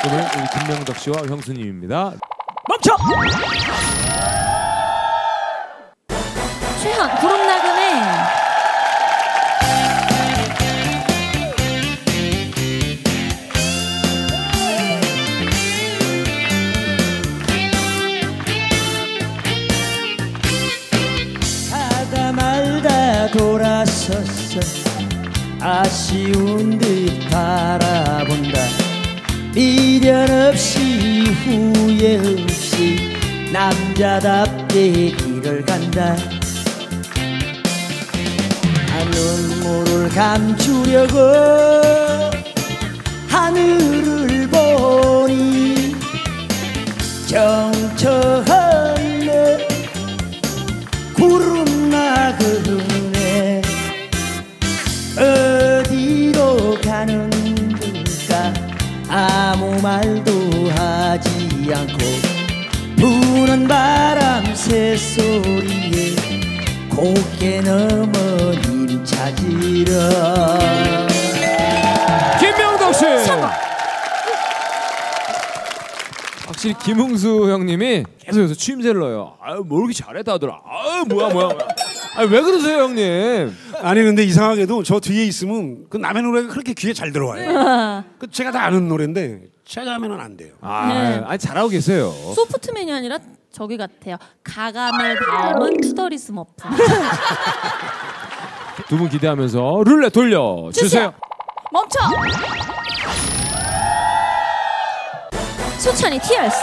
오늘 우리 김명덕 씨와 형수님입니다. 멈춰! 최현 구름 나그네. 하다 말다 돌아섰어 아쉬운 듯 바라본다. 미련 없이 후회 없이 남자답게 길을 간다. 눈물을 감추려고 하늘을 보니 정처한 내 구름 나그네 어디로 가는 걸까. 아무 말도 하지 않고 부는 바람 새소리에 곱게 넘어 님 찾으러. 김명덕 씨. 확실히 김웅수 형님이 계속 여기서 추임새를 넣어요. 아유 뭐 이렇게 잘해 다들. 아유 뭐야. 아니 왜 그러세요 형님? 아니 근데 이상하게도 저 뒤에 있으면 그 남의 노래가 그렇게 귀에 잘 들어와요. 그 제가 다 아는 노래인데 제가 하면은 안 돼요. 아니 잘하고 계세요. 소프트맨이 아니라 저기 같아요. 가감을 닮은 투덜이 스머프. 두 분 기대하면서 룰렛 돌려 주세요. 멈춰. 소찬이 티얼스.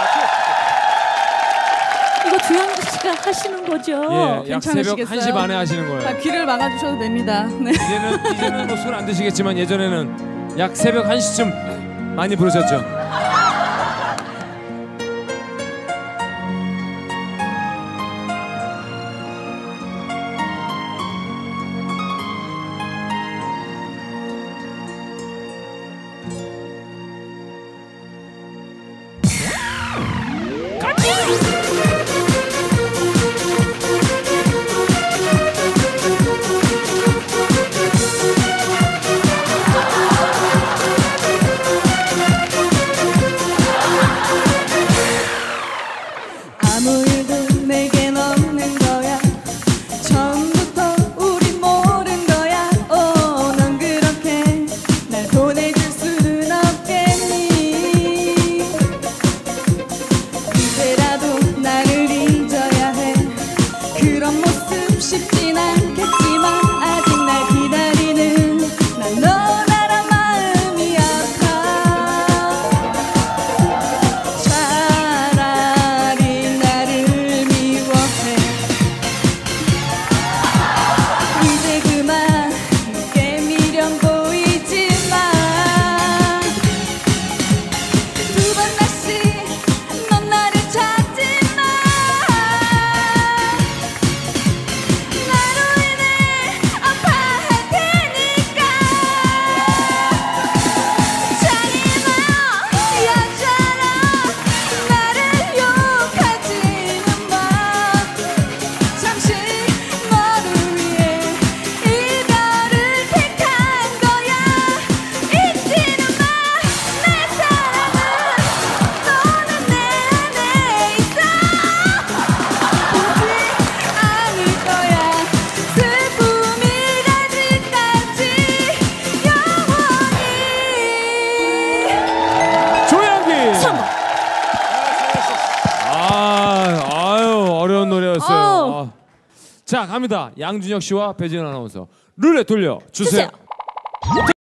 이거 주영석 씨가 하시는 거죠? 예, 약 새벽 1시 반에 하시는 거예요. 귀를 막아주셔도 됩니다. 네. 이제는 뭐 술 안 드시겠지만 예전에는 약 새벽 1시쯤 많이 부르셨죠. 아무 일도 내겐 없는 거야. 처음부터 우린 모른 거야. 넌 그렇게 날 보내줄 수는 없겠니. 이제라도 나를 잊어야 해. 그런 모습 쉽진 않겠지만 아직 날 기다리는 난 너나라 마음이 아파. 차라리 나를 미워해. 이제 그만 내게 미련 보이지마. 두 번 다시 넌 나를 찾지마. 나로 인해 아파할 테니까. 잔인한 여자라 나를 욕하지는 마. 잠시 너를 위해 이별을 택한 거야. 잊지는 마. 내 사랑은 너는 내 안에 있어. 보지 않을 거야. 슬픔이 가질 때까지 영원히. 조양기. 성공. 아유 어려운 노래였어요. 아우. 자 갑니다. 양준혁 씨와 배진 아나운서 룰렛 돌려 주세요. 주세요.